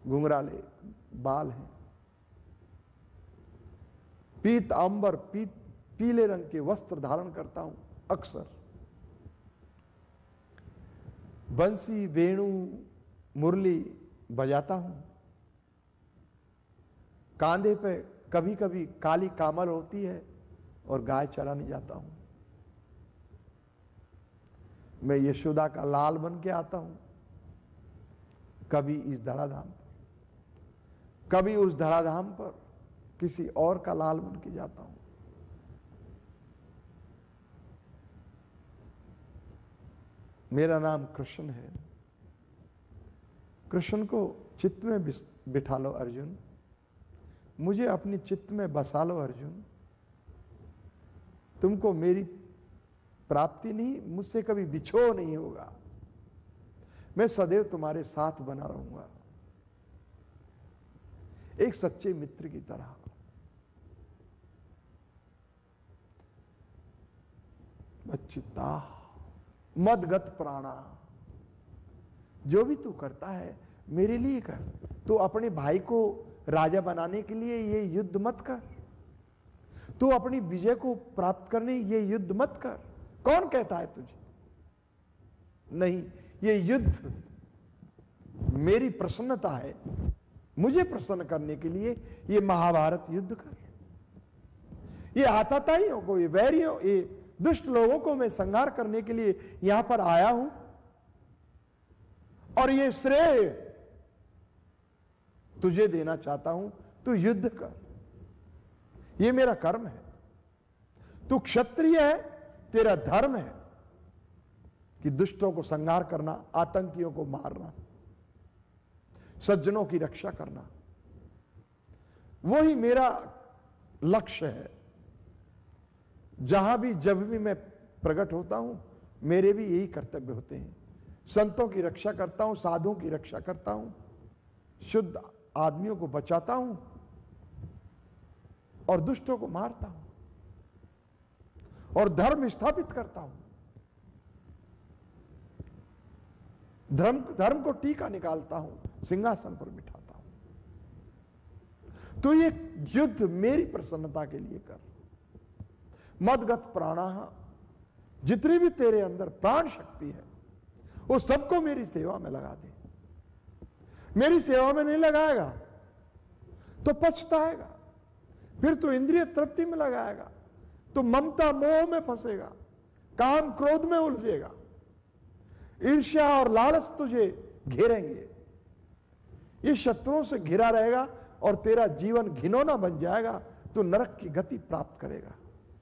घुंघराले बाल हैं, पीत अंबर पीले रंग के वस्त्र धारण करता हूं अक्सर, बंसी वेणु मुरली बजाता हूं, कांधे पे कभी कभी काली कामल होती है और गाय चराने जाता हूं। मैं यशोदा का लाल बन के आता हूं, कभी इस धराधाम पर, कभी उस धराधाम पर किसी और का लाल बन के जाता हूं। मेरा नाम कृष्ण है। कृष्ण को चित्त में बिठा लो अर्जुन, मुझे अपनी चित्त में बसा लो अर्जुन। तुमको मेरी प्राप्ति नहीं, मुझसे कभी बिछो नहीं होगा, मैं सदैव तुम्हारे साथ बना रहूंगा, एक सच्चे मित्र की तरह। मच्चित्ता मदगत प्राणा, जो भी तू करता है मेरे लिए कर। तू अपने भाई को राजा बनाने के लिए ये युद्ध मत कर, तू अपनी विजय को प्राप्त करने ये युद्ध मत कर। कौन कहता है तुझे? नहीं, ये युद्ध मेरी प्रसन्नता है, मुझे प्रसन्न करने के लिए ये महाभारत युद्ध कर। ये आताताइयों को, ये वैरियों, ये दुष्ट लोगों को मैं संहार करने के लिए यहां पर आया हूं, और ये श्रेय तुझे देना चाहता हूं। तू युद्ध कर, ये मेरा कर्म है। तू क्षत्रिय है, तेरा धर्म है कि दुष्टों को संहार करना, आतंकियों को मारना, सज्जनों की रक्षा करना, वही मेरा लक्ष्य है। जहां भी जब भी मैं प्रकट होता हूं, मेरे भी यही कर्तव्य होते हैं। संतों की रक्षा करता हूं, साधुओं की रक्षा करता हूं, शुद्ध आदमियों को बचाता हूं और दुष्टों को मारता हूं और धर्म स्थापित करता हूं। धर्म को टीका निकालता हूं, सिंहासन पर बिठाता हूं। तो ये युद्ध मेरी प्रसन्नता के लिए कर। मदगत प्राणा, जितनी भी तेरे अंदर प्राण शक्ति है वो सबको मेरी सेवा में लगा दे। मेरी सेवा में नहीं लगाएगा तो पछताएगा, फिर तो इंद्रिय तृप्ति में लगाएगा तो ममता मोह में फंसेगा, काम क्रोध में उलझेगा, ईर्ष्या और लालच तुझे घेरेंगे, ये शत्रुओं से घिरा रहेगा और तेरा जीवन घिनौना बन जाएगा, तो नरक की गति प्राप्त करेगा।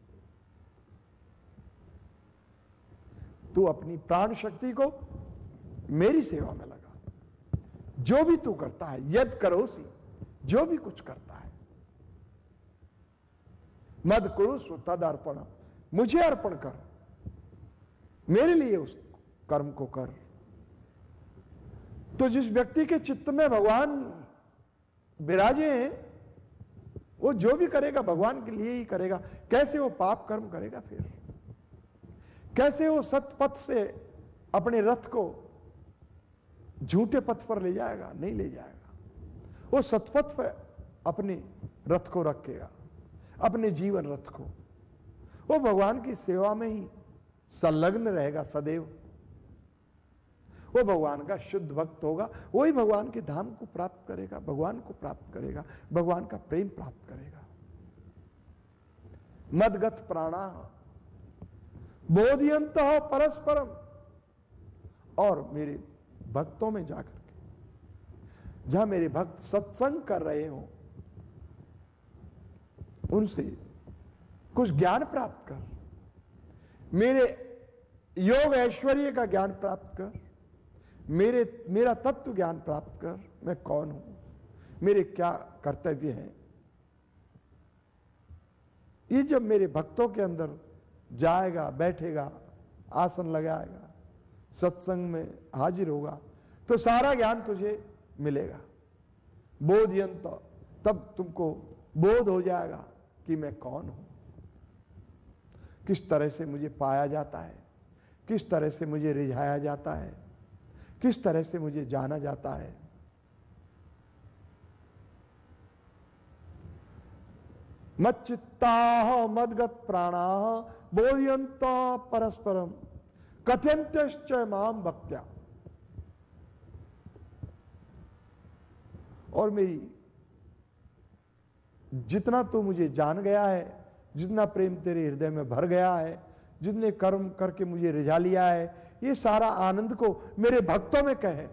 तू अपनी प्राण शक्ति को मेरी सेवा में लगा। जो भी तू करता है, यद करोसी, जो भी कुछ करता है, मद कुरुस्व तद अर्पण, मुझे अर्पण कर, मेरे लिए उस कर्म को कर। तो जिस व्यक्ति के चित्त में भगवान विराजे हैं, वो जो भी करेगा भगवान के लिए ही करेगा। कैसे वो पाप कर्म करेगा? फिर कैसे वो सतपथ से अपने रथ को झूठे पथ पर ले जाएगा? नहीं ले जाएगा। वो सतपथ पर अपने रथ को रखेगा, अपने जीवन रथ को। वो भगवान की सेवा में ही संलग्न रहेगा सदैव। वो भगवान का शुद्ध भक्त होगा, वही भगवान के धाम को प्राप्त करेगा, भगवान को प्राप्त करेगा, भगवान का प्रेम प्राप्त करेगा। मदगत प्राणा बोधयन्तः परस्परम, और मेरे भक्तों में जाकर के, जहां मेरे भक्त सत्संग कर रहे हो, उनसे कुछ ज्ञान प्राप्त कर। मेरे योग ऐश्वर्य का ज्ञान प्राप्त कर, मेरा तत्व ज्ञान प्राप्त कर। मैं कौन हूं, मेरे क्या कर्तव्य हैं, ये जब मेरे भक्तों के अंदर जाएगा, बैठेगा, आसन लगाएगा, सत्संग में हाजिर होगा, तो सारा ज्ञान तुझे मिलेगा। बोधयंत, तब तुमको बोध हो जाएगा कि मैं कौन हूं, किस तरह से मुझे पाया जाता है, किस तरह से मुझे रिझाया जाता है, किस तरह से मुझे जाना जाता है। मच्चित्ताः मद्गत प्राणाः बोधयन्तो परस्परम कथयन्त्यश्च माम भक्त्या। और मेरी जितना तू मुझे जान गया है, जितना प्रेम तेरे हृदय में भर गया है, जितने कर्म करके मुझे रिझा लिया है, ये सारा आनंद को मेरे भक्तों में कहे।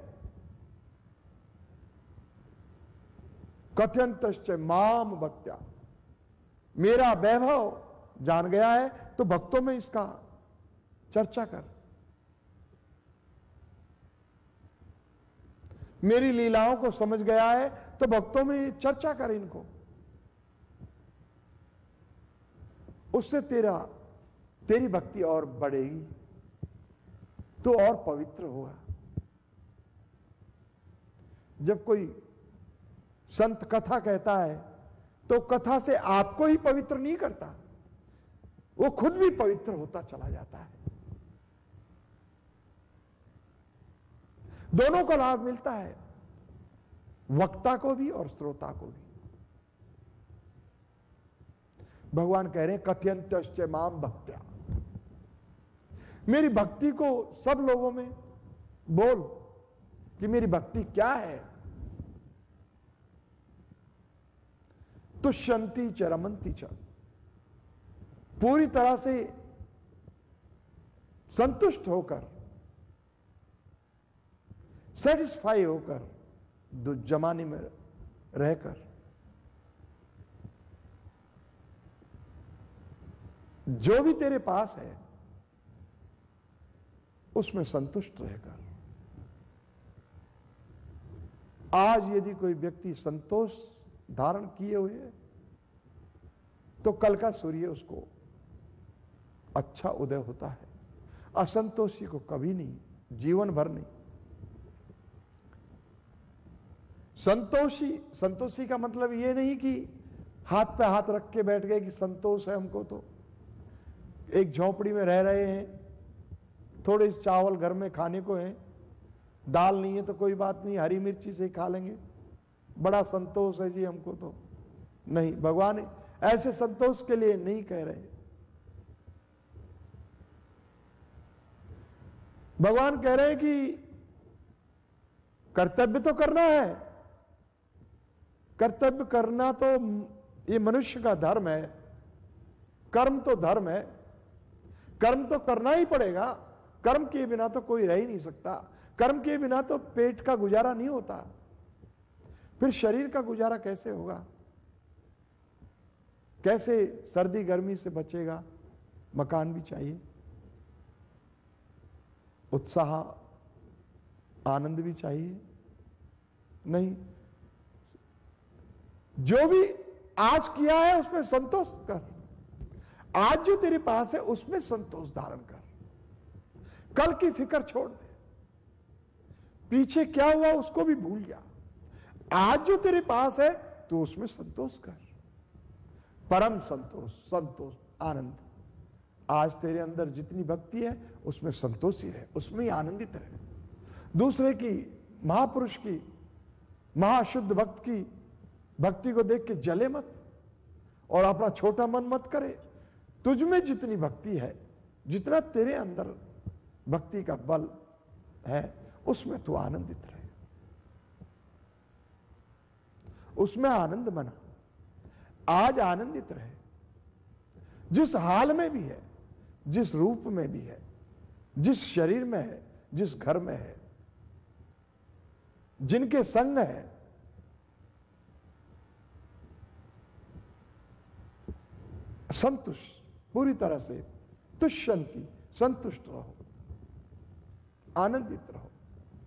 कथयन्तश्च माम भक्त्या, मेरा वैभव जान गया है तो भक्तों में इसका चर्चा कर। मेरी लीलाओं को समझ गया है तो भक्तों में चर्चा कर इनको। उससे तेरी भक्ति और बढ़ेगी, तो और पवित्र होगा। जब कोई संत कथा कहता है तो कथा से आपको ही पवित्र नहीं करता, वो खुद भी पवित्र होता चला जाता है। दोनों का लाभ मिलता है, वक्ता को भी और श्रोता को भी। भगवान कह रहे हैं कथयन्तश्च माम भक्त्या, मेरी भक्ति को सब लोगों में बोल कि मेरी भक्ति क्या है। तुष्यन्ति च रमन्ति च, पूरी तरह से संतुष्ट होकर, सेटिस्फाई होकर, दुर्जमाने में रहकर, जो भी तेरे पास है उसमें संतुष्ट रहकर। आज यदि कोई व्यक्ति संतोष धारण किए हुए है तो कल का सूर्य उसको अच्छा उदय होता है। असंतोषी को कभी नहीं, जीवन भर नहीं। संतोषी का मतलब ये नहीं कि हाथ पे हाथ रख के बैठ गए कि संतोष है हमको। तो एक झोपड़ी में रह रहे हैं, थोड़े चावल घर में खाने को है, दाल नहीं है तो कोई बात नहीं, हरी मिर्ची से खा लेंगे, बड़ा संतोष है जी हमको। तो नहीं, भगवान ऐसे संतोष के लिए नहीं कह रहे। भगवान कह रहे हैं कि कर्तव्य तो करना है, कर्तव्य करना तो ये मनुष्य का धर्म है, कर्म तो धर्म है, कर्म तो करना ही पड़ेगा। कर्म के बिना तो कोई रह ही नहीं सकता, कर्म के बिना तो पेट का गुजारा नहीं होता, फिर शरीर का गुजारा कैसे होगा, कैसे सर्दी गर्मी से बचेगा। मकान भी चाहिए, उत्साह आनंद भी चाहिए। नहीं, जो भी आज किया है उसमें संतोष कर, आज जो तेरे पास है उसमें संतोष धारण कर, कल की फिक्र छोड़ दे, पीछे क्या हुआ उसको भी भूल जा। आज जो तेरे पास है तो उसमें संतोष कर, परम संतोष, संतोष, आनंद। आज तेरे अंदर जितनी भक्ति है उसमें संतोषी रहे, उसमें ही आनंदित रहे। दूसरे की, महापुरुष की, महाशुद्ध भक्त की भक्ति को देख के जले मत और अपना छोटा मन मत करे। तुझ में जितनी भक्ति है, जितना तेरे अंदर भक्ति का बल है, उसमें तू आनंदित रहे, उसमें आनंद मना। आज आनंदित रहे, जिस हाल में भी है, जिस रूप में भी है, जिस शरीर में है, जिस घर में है, जिनके संग है, संतुष्ट, पूरी तरह से तुष्यन्ति, संतुष्ट रहो, आनंदित रहो।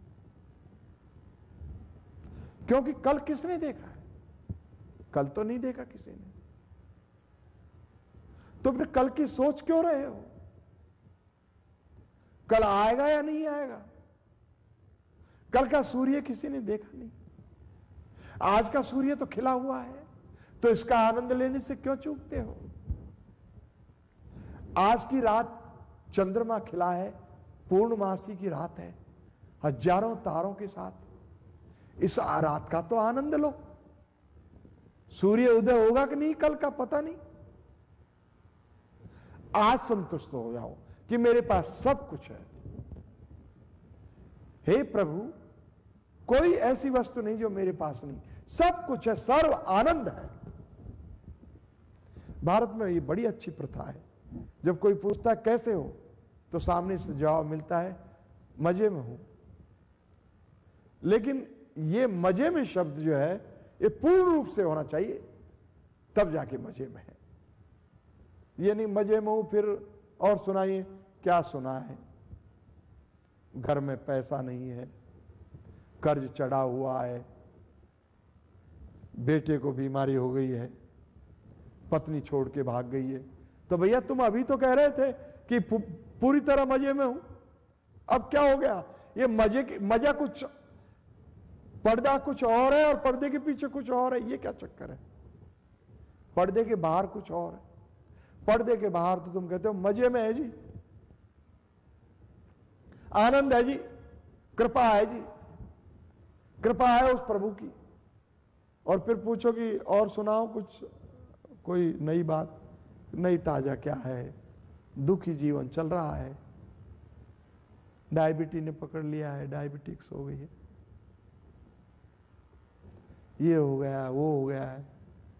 क्योंकि कल किसने देखा है? कल तो नहीं देखा किसी ने, तो फिर कल की सोच क्यों रहे हो? कल आएगा या नहीं आएगा? कल का सूर्य किसी ने देखा नहीं, आज का सूर्य तो खिला हुआ है, तो इसका आनंद लेने से क्यों चूकते हो? आज की रात चंद्रमा खिला है, पूर्णमासी की रात है, हजारों तारों के साथ, इस रात का तो आनंद लो। सूर्य उदय होगा कि नहीं कल का पता नहीं। आज संतुष्ट हो जाओ कि मेरे पास सब कुछ है। हे प्रभु, कोई ऐसी वस्तु नहीं जो मेरे पास नहीं, सब कुछ है, सर्व आनंद है। भारत में ये बड़ी अच्छी प्रथा है, जब कोई पूछता है कैसे हो, तो सामने से जवाब मिलता है मजे में हूं। लेकिन ये मजे में शब्द जो है ये पूर्ण रूप से होना चाहिए, तब जाके मजे में है। ये नहीं मजे में हूं फिर और सुनाइए क्या सुना है, घर में पैसा नहीं है, कर्ज चढ़ा हुआ है, बेटे को बीमारी हो गई है, पत्नी छोड़ के भाग गई है। तो भैया तुम अभी तो कह रहे थे कि पूरी तरह मजे में हूं, अब क्या हो गया? ये मजा कुछ, पर्दा कुछ और है और पर्दे के पीछे कुछ और है, ये क्या चक्कर है? पर्दे के बाहर कुछ और है, पर्दे के बाहर तो तुम कहते हो मजे में है जी, आनंद है जी, कृपा है जी, कृपा है उस प्रभु की। और फिर पूछो कि और सुनाओ कुछ, कोई नई बात, नई ताजा क्या है? दुखी जीवन चल रहा है, डायबिटीज ने पकड़ लिया है, डायबिटिक्स हो गई है, ये हो गया वो हो गया है।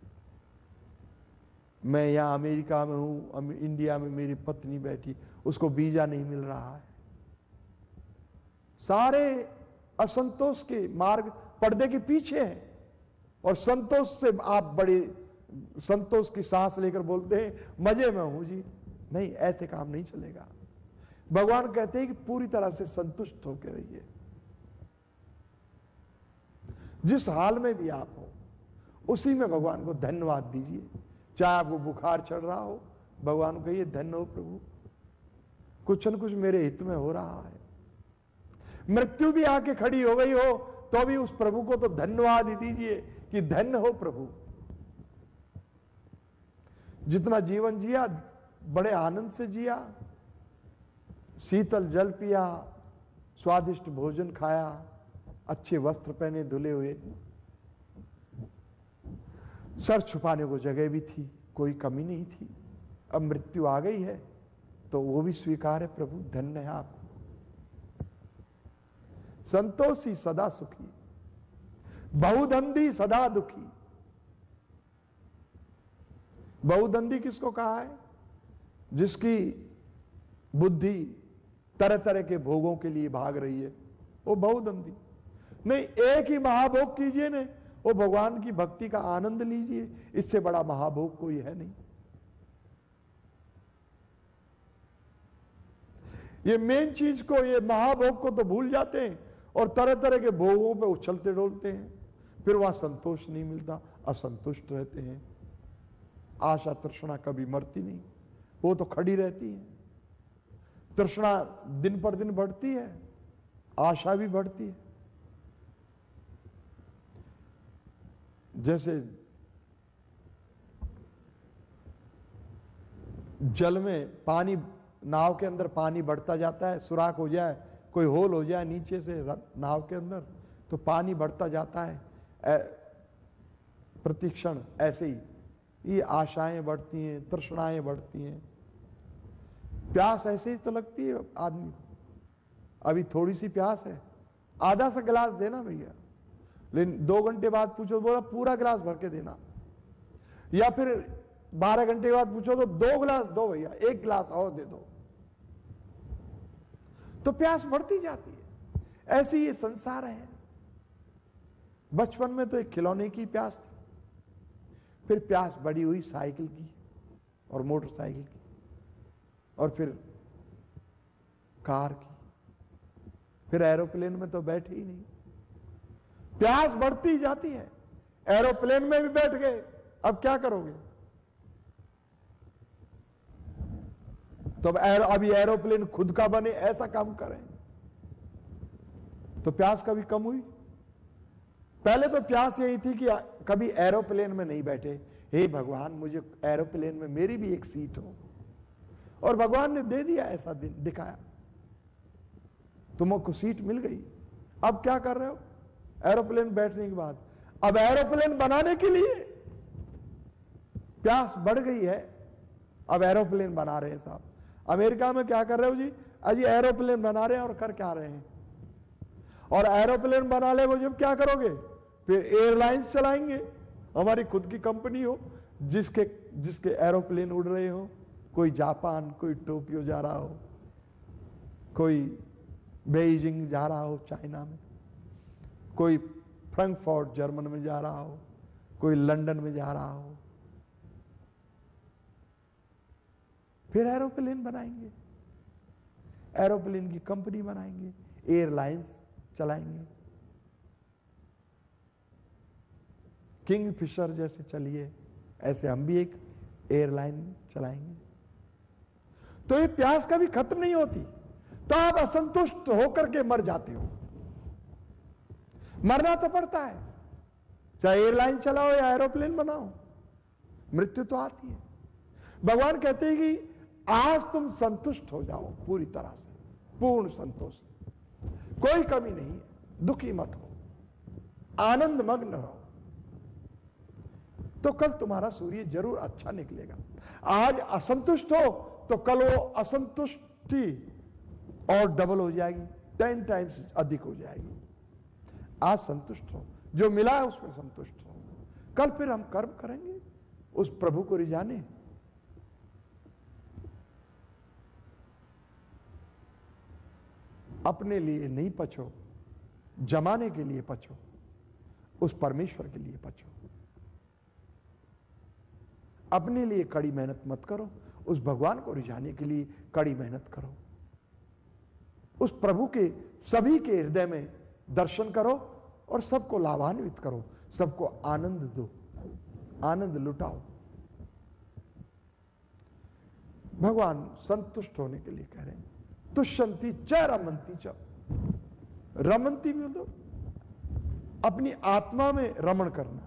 मैं यहां अमेरिका में हूं, इंडिया में मेरी पत्नी बैठी, उसको वीजा नहीं मिल रहा है। सारे असंतोष के मार्ग पर्दे के पीछे हैं, और संतोष से आप बड़े संतोष की सांस लेकर बोलते हैं मजे में हूं जी। नहीं, ऐसे काम नहीं चलेगा। भगवान कहते हैं कि पूरी तरह से संतुष्ट होकर रहिए, जिस हाल में भी आप हो उसी में भगवान को धन्यवाद दीजिए। चाहे आपको बुखार चढ़ रहा हो, भगवान को कहिए धन्य हो प्रभु, कुछ न कुछ मेरे हित में हो रहा है। मृत्यु भी आके खड़ी हो गई हो तो भी उस प्रभु को तो धन्यवाद ही दीजिए कि धन्य हो प्रभु। जितना जीवन जिया बड़े आनंद से जिया, शीतल जल पिया, स्वादिष्ट भोजन खाया, अच्छे वस्त्र पहने धुले हुए, सर छुपाने को जगह भी थी, कोई कमी नहीं थी। अब मृत्यु आ गई है तो वो भी स्वीकार है, प्रभु धन्य है आप। संतोषी सदा सुखी, बहुधंधी सदा दुखी। बहुधंधी किसको कहा है? जिसकी बुद्धि तरह तरह के भोगों के लिए भाग रही है, वो बहुधंधी। नहीं, एक ही महाभोग कीजिए ने, वो भगवान की भक्ति का आनंद लीजिए, इससे बड़ा महाभोग कोई है नहीं। ये मेन चीज को, ये महाभोग को तो भूल जाते हैं और तरह तरह के भोगों पे उछलते डोलते हैं, फिर वहां संतोष नहीं मिलता, असंतुष्ट रहते हैं। आशा तृष्णा कभी मरती नहीं, वो तो खड़ी रहती है। तृष्णा दिन पर दिन बढ़ती है, आशा भी बढ़ती है। जैसे जल में पानी, नाव के अंदर पानी बढ़ता जाता है, सुराख हो जाए, कोई होल हो जाए नीचे से नाव के अंदर, तो पानी बढ़ता जाता है प्रतिक्षण। ऐसे ही ये आशाएं बढ़ती हैं, तृष्णाएं बढ़ती हैं, प्यास ऐसे ही तो लगती है आदमी को। अभी थोड़ी सी प्यास है, आधा सा गिलास देना भैया, लेकिन 2 घंटे बाद पूछो, बोला पूरा गिलास भर के देना। या फिर 12 घंटे बाद पूछो तो 2 गिलास दो भैया, 1 गिलास और दे दो। तो प्यास बढ़ती जाती है। ऐसी ये संसार है। बचपन में तो एक खिलौने की प्यास थी, फिर प्यास बड़ी हुई साइकिल की और मोटरसाइकिल की, और फिर कार की, फिर एरोप्लेन में तो बैठे ही नहीं। प्यास बढ़ती जाती है। एरोप्लेन में भी बैठ गए, अब क्या करोगे? तो अभी एरोप्लेन खुद का बने ऐसा काम करें तो प्यास कभी कम हुई? पहले तो प्यास यही थी कि कभी एरोप्लेन में नहीं बैठे, हे भगवान मुझे एरोप्लेन में मेरी भी एक सीट हो, और भगवान ने दे दिया, ऐसा दिन दिखाया, तुमको सीट मिल गई। अब क्या कर रहे हो एरोप्लेन बैठने के बाद? अब एरोप्लेन बनाने के लिए प्यास बढ़ गई है, अब एरोप्लेन बना रहे हैं साहब। अमेरिका में क्या कर रहे हो जी? अजी एरोप्लेन बना रहे हैं और कर क्या रहे हैं? और एरोप्लेन बना ले वो जब क्या करोगे? फिर एयरलाइंस चलाएंगे, हमारी खुद की कंपनी हो, जिसके एरोप्लेन उड़ रहे हो, कोई जापान, कोई टोक्यो जा रहा हो, कोई बेइजिंग जा रहा हो चाइना में, कोई फ्रैंकफर्ट जर्मन में जा रहा हो, कोई लंदन में जा रहा हो, फिर एरोप्लेन बनाएंगे, एरोप्लेन की कंपनी बनाएंगे, एयरलाइंस चलाएंगे। किंग फिशर जैसे चलिए, ऐसे हम भी एक एयरलाइन चलाएंगे। तो ये प्यास कभी खत्म नहीं होती, तो आप असंतुष्ट होकर के मर जाते हो। मरना तो पड़ता है, चाहे एयरलाइन चलाओ या एरोप्लेन बनाओ, मृत्यु तो आती है। भगवान कहते हैं कि आज तुम संतुष्ट हो जाओ पूरी तरह से, पूर्ण संतोष, कोई कमी नहीं है, दुखी मत हो, आनंद मग्न रहो, तो कल तुम्हारा सूर्य जरूर अच्छा निकलेगा। आज असंतुष्ट हो तो कल वो असंतुष्टि और डबल हो जाएगी, 10 टाइम्स अधिक हो जाएगी। आज संतुष्ट हो, जो मिला है उसमें संतुष्ट हो, कल फिर हम कर्म करेंगे उस प्रभु को रिझाने। अपने लिए नहीं पछो, जमाने के लिए पछो, उस परमेश्वर के लिए पछो। अपने लिए कड़ी मेहनत मत करो, उस भगवान को रिझाने के लिए कड़ी मेहनत करो। उस प्रभु के सभी के हृदय में दर्शन करो और सबको लाभान्वित करो, सबको आनंद दो, आनंद लुटाओ। भगवान संतुष्ट होने के लिए कह रहे हैं, तुष्यंती च रमंती च। रमंती भी मतलब अपनी आत्मा में रमण करना,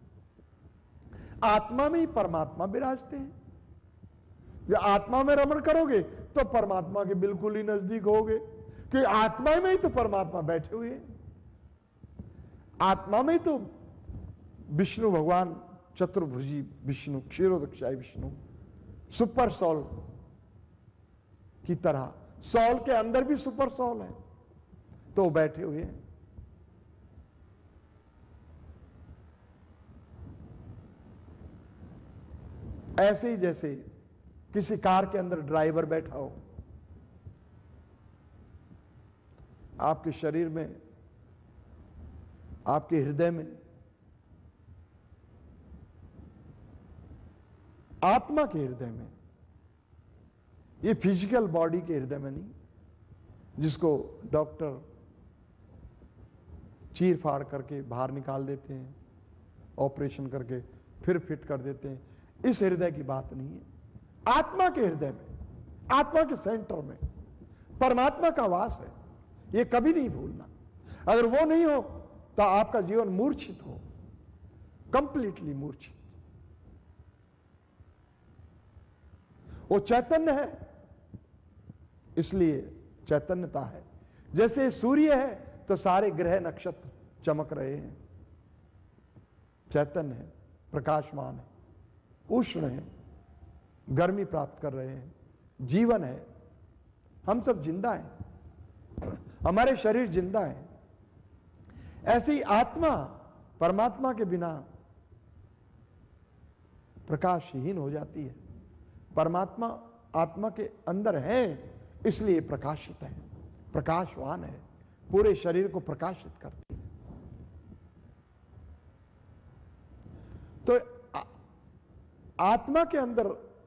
आत्मा में ही परमात्मा विराजते हैं। जब आत्मा में रमण करोगे तो परमात्मा के बिल्कुल ही नजदीक होगे, क्योंकि आत्मा में ही तो परमात्मा बैठे हुए हैं। आत्मा में ही तो विष्णु भगवान चतुर्भुजी विष्णु, क्षीरोदक्षाई विष्णु, सुपर सोल की तरह, सोल के अंदर भी सुपर सोल है, तो बैठे हुए हैं। ऐसे ही जैसे किसी कार के अंदर ड्राइवर बैठा हो, आपके शरीर में, आपके हृदय में आत्मा के हृदय में, ये फिजिकल बॉडी के हृदय में नहीं, जिसको डॉक्टर चीर फाड़ करके बाहर निकाल देते हैं, ऑपरेशन करके फिर फिट कर देते हैं, इस हृदय की बात नहीं है। आत्मा के हृदय में, आत्मा के सेंटर में परमात्मा का वास है, ये कभी नहीं भूलना। अगर वो नहीं हो तो आपका जीवन मूर्छित हो, कंप्लीटली मूर्छित। वो चैतन्य है, इसलिए चैतन्यता है। जैसे सूर्य है तो सारे ग्रह नक्षत्र चमक रहे हैं, चैतन्य है, प्रकाशमान है, उष्ण है, गर्मी प्राप्त कर रहे हैं, जीवन है, हम सब जिंदा हैं, हमारे शरीर जिंदा है। ऐसी आत्मा परमात्मा के बिना प्रकाशहीन हो जाती है। परमात्मा आत्मा के अंदर है, इसलिए प्रकाशित है, प्रकाशवान है, पूरे शरीर को प्रकाशित करती है। तो आत्मा के अंदर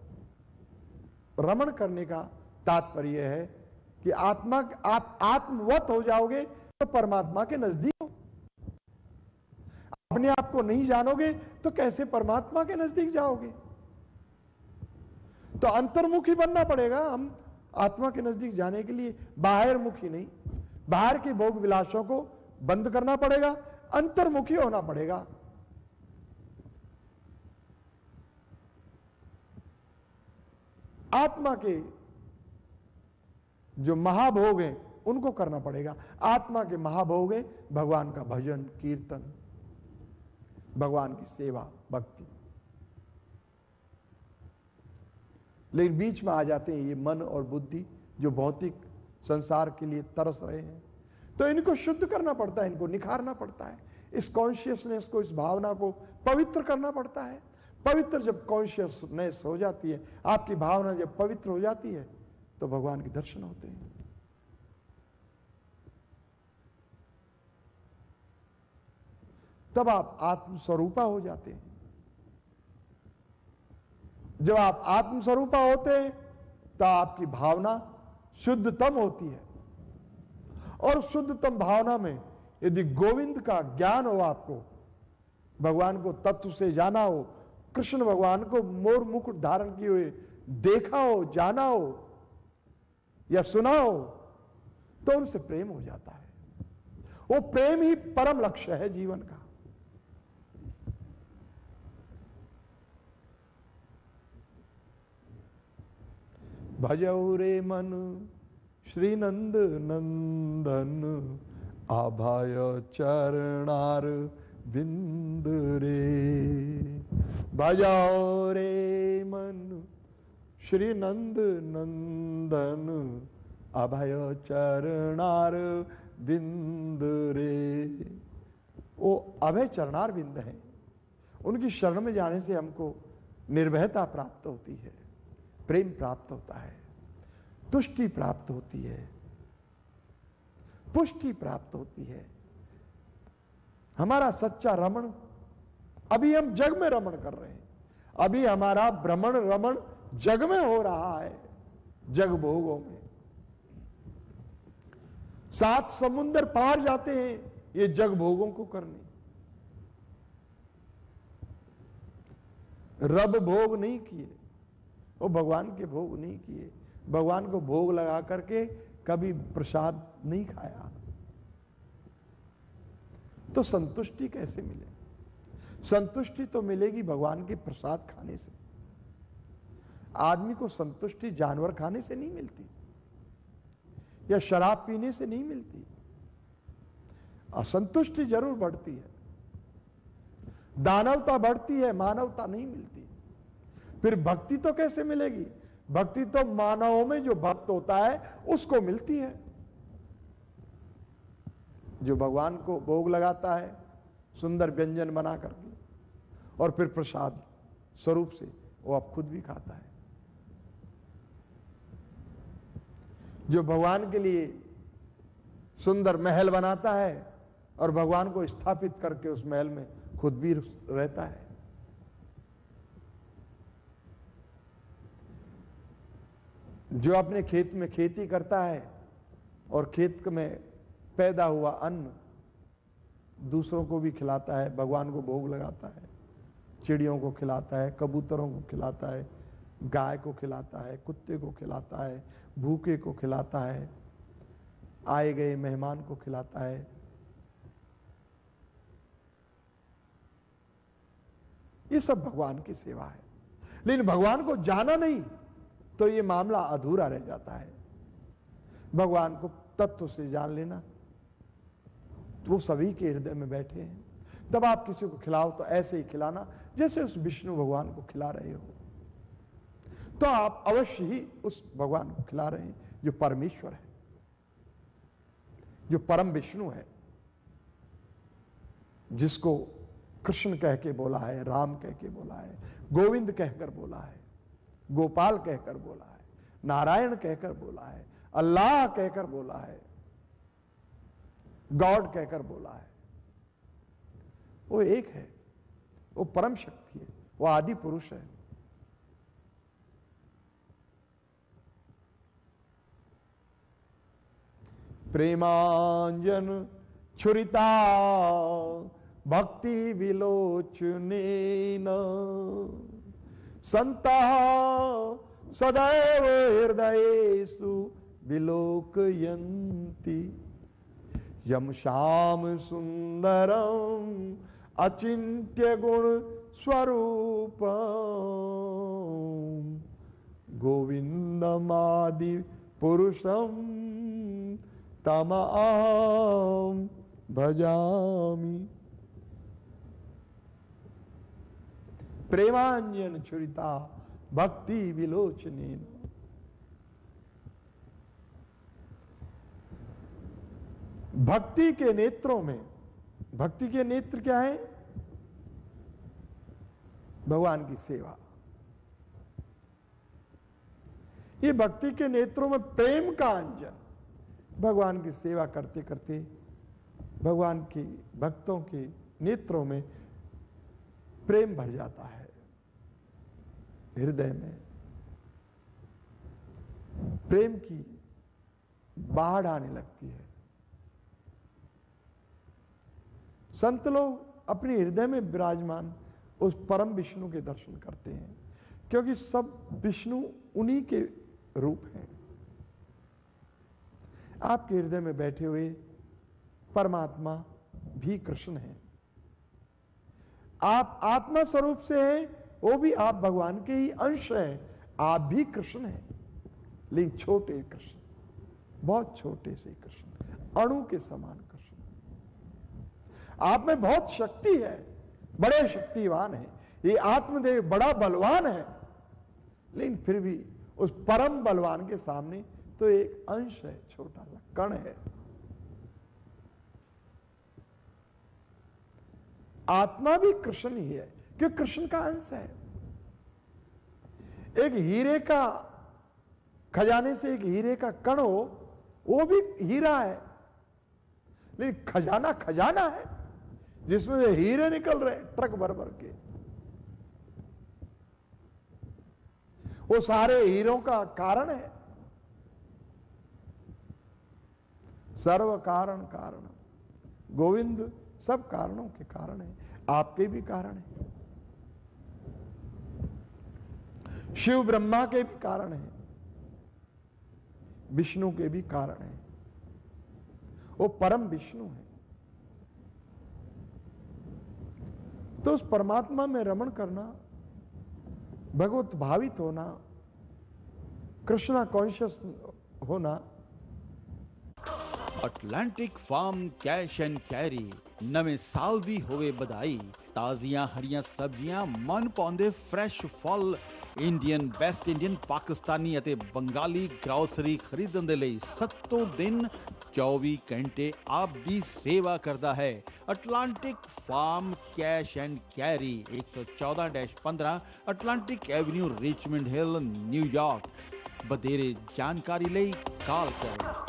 रमण करने का तात्पर्य है कि आत्मा, आप आत्मवत हो जाओगे तो परमात्मा के नजदीक हो। अपने आप को नहीं जानोगे तो कैसे परमात्मा के नजदीक जाओगे? तो अंतर्मुखी बनना पड़ेगा। हम आत्मा के नजदीक जाने के लिए बाहर मुखी नहीं, बाहर के भोग विलासों को बंद करना पड़ेगा, अंतर्मुखी होना पड़ेगा। आत्मा के जो महाभोग हैं उनको करना पड़ेगा। आत्मा के महाभोग हैं भगवान का भजन, कीर्तन, भगवान की सेवा, भक्ति। लेकिन बीच में आ जाते हैं ये मन और बुद्धि जो भौतिक संसार के लिए तरस रहे हैं। तो इनको शुद्ध करना पड़ता है, इनको निखारना पड़ता है, इस कॉन्शियसनेस को, इस भावना को पवित्र करना पड़ता है। पवित्र जब कॉन्शियसनेस हो जाती है, आपकी भावना जब पवित्र हो जाती है, तो भगवान के दर्शन होते हैं। तब आप आत्मस्वरूपा हो जाते हैं। जब आप आत्मस्वरूपा होते हैं तो आपकी भावना शुद्धतम होती है, और शुद्धतम भावना में यदि गोविंद का ज्ञान हो, आपको भगवान को तत्व से जाना हो, कृष्ण भगवान को मोर मुकुट धारण किए हुए देखा हो, जाना हो या सुना हो, तो उनसे प्रेम हो जाता है। वो प्रेम ही परम लक्ष्य है जीवन का। भजौ रे मन श्री नंद नंदन, आभाय चरणार बिंद रे। भजौ रे मन श्री नंद नंदन, अभय चरणार बिंद रे। वो अभय चरणार बिंद है, उनकी शरण में जाने से हमको निर्भयता प्राप्त होती है, प्रेम प्राप्त होता है, तुष्टि प्राप्त होती है, पुष्टि प्राप्त होती है। हमारा सच्चा रमण, अभी हम जग में रमण कर रहे हैं, अभी हमारा भ्रमण रमण जग में हो रहा है, जग भोगों में। 7 समुंदर पार जाते हैं ये जग भोगों को करने। रब भोग नहीं किए, वो भगवान के भोग नहीं किए, भगवान को भोग लगा करके कभी प्रसाद नहीं खाया, तो संतुष्टि कैसे मिले? संतुष्टि तो मिलेगी भगवान के प्रसाद खाने से। आदमी को संतुष्टि जानवर खाने से नहीं मिलती, या शराब पीने से नहीं मिलती। असंतुष्टि जरूर बढ़ती है, दानवता बढ़ती है, मानवता नहीं मिलती। फिर भक्ति तो कैसे मिलेगी? भक्ति तो मानवों में जो भक्त होता है उसको मिलती है, जो भगवान को भोग लगाता है सुंदर व्यंजन बना करके, और फिर प्रसाद स्वरूप से वो अब खुद भी खाता है। जो भगवान के लिए सुंदर महल बनाता है और भगवान को स्थापित करके उस महल में खुद भी रहता है। जो अपने खेत में खेती करता है और खेत में पैदा हुआ अन्न दूसरों को भी खिलाता है, भगवान को भोग लगाता है, चिड़ियों को खिलाता है, कबूतरों को खिलाता है, गाय को खिलाता है, कुत्ते को खिलाता है, भूखे को खिलाता है, आए गए मेहमान को खिलाता है। ये सब भगवान की सेवा है। लेकिन भगवान को जाना नहीं तो ये मामला अधूरा रह जाता है। भगवान को तत्व से जान लेना, वो सभी के हृदय में बैठे हैं। तब आप किसी को खिलाओ तो ऐसे ही खिलाना जैसे उस विष्णु भगवान को खिला रहे हो, तो आप अवश्य ही उस भगवान को खिला रहे हैं जो परमेश्वर है, जो परम विष्णु है, जिसको कृष्ण कह के बोला है, राम कह के बोला है, गोविंद कहकर बोला है, गोपाल कहकर बोला है, नारायण कहकर बोला है, अल्लाह कहकर बोला है, गॉड कहकर बोला है। वो एक है, वो परम शक्ति है, वो आदि पुरुष है। प्रेमांजन छुरिता भक्ति विलोचनेन संतः सदैव हृदयेषु विलोकयन्ति यम श्याम सुंदरम अचिंत्य गुण स्वरूप गोविंदमादि पुरुषम तमाम भजामि। प्रेमांजन छुरिता भक्ति विलोचनेन। भक्ति के नेत्रों में, भक्ति के नेत्र क्या है? भगवान की सेवा। ये भक्ति के नेत्रों में प्रेम का अंजन, भगवान की सेवा करते करते भगवान की भक्तों के नेत्रों में प्रेम भर जाता है, हृदय में प्रेम की बाढ़ आने लगती है। संत लोग अपने हृदय में विराजमान उस परम विष्णु के दर्शन करते हैं, क्योंकि सब विष्णु उन्हीं के रूप हैं। आपके हृदय में बैठे हुए परमात्मा भी कृष्ण हैं। आप आत्मा स्वरूप से हैं, वो भी आप भगवान के ही अंश हैं। आप भी कृष्ण हैं, लेकिन छोटे कृष्ण, बहुत छोटे से कृष्ण, अणु के समान कृष्ण। आप में बहुत शक्ति है, बड़े शक्तिवान है, ये आत्मदेव बड़ा बलवान है, लेकिन फिर भी उस परम बलवान के सामने तो एक अंश है, छोटा सा कण है। आत्मा भी कृष्ण ही है, क्योंकि कृष्ण का अंश है। एक हीरे का खजाने से एक हीरे का कण हो, वो भी हीरा है, लेकिन खजाना खजाना है जिसमें से हीरे निकल रहे हैं ट्रक भर भर के। वो सारे हीरों का कारण है। सर्व कारण कारण गोविंद सब कारणों के कारण है, आपके भी कारण है, शिव ब्रह्मा के भी कारण है, विष्णु के भी कारण है। वो परम विष्णु है। तो उस परमात्मा में रमण करना, भगवत भावित होना, कृष्णा कॉन्शियस होना। Atlantic farm cash and carry नवे साल दी होवे बधाई। ताजियां हरियां सब्जियां, मन पाउंदे फ्रैश फल, इंडियन, वेस्ट इंडियन, पाकिस्तानी अते बंगाली ग्रोसरी खरीदण दे लई 7 दिन 24 घंटे आप दी सेवा करदा है। Atlantic farm cash and carry 114-15 Atlantic avenue, Richmond Hill, New York. बधेरे जानकारी लई कॉल करो।